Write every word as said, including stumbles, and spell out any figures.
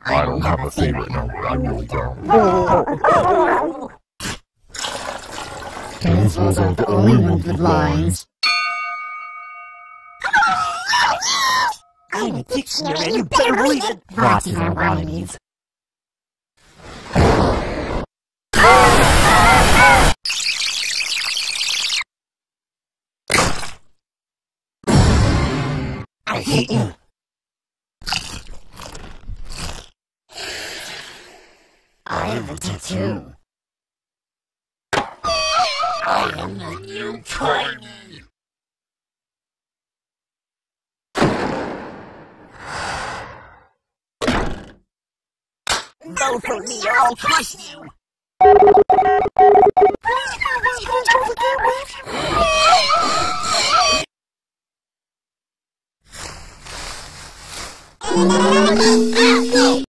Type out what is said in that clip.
I don't have a favorite number, I really don't. Those aren't the only ones with lines. I'm a dictionary, you better believe it! Lots are rhymes. I hate you! I have a tattoo. I am the new Tiny! Vote for me or I'll crush you!